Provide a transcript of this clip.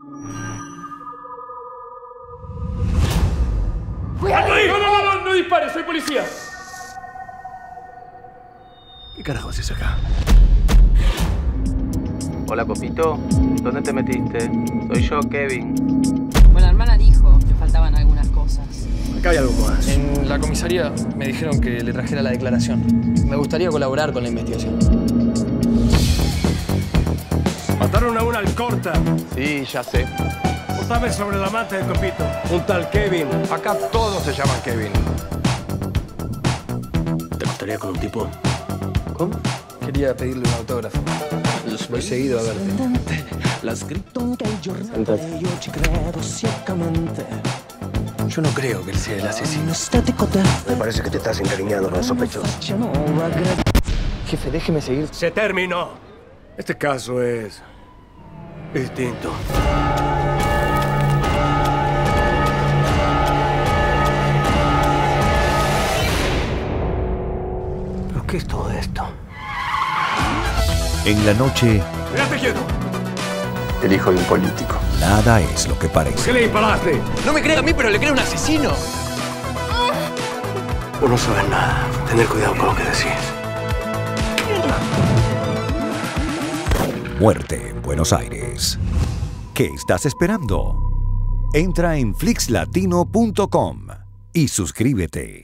¡Cuidado! No dispares, soy policía. ¿Qué carajo haces acá? Hola, Copito. ¿Dónde te metiste? Soy yo, Kevin. Bueno, la hermana dijo que faltaban algunas cosas. Acá hay algo más. En la comisaría me dijeron que le trajera la declaración. Me gustaría colaborar con la investigación. Mataron a una Alcorta. Sí, ya sé. Contame sobre el amante de Copito. Un tal Kevin. Acá todos se llaman Kevin. ¿Te gustaría con un tipo? ¿Cómo? Quería pedirle un autógrafo. Voy seguido a verte. Sentate. Yo no creo que él sea el asesino. Me parece que te estás encariñando con el sospechoso. Jefe, déjeme seguir. ¡Se terminó! Este caso es distinto. ¿Pero qué es todo esto? En la noche, ¡Quédate quieto! El hijo de un político. nada es lo que ¿Qué parece. le disparaste? No me cree a mí, pero le cree a un asesino. Vos no sabes nada. Tener cuidado con lo que decís. Muerte en Buenos Aires. ¿Qué estás esperando? Entra en flixlatino.com y suscríbete.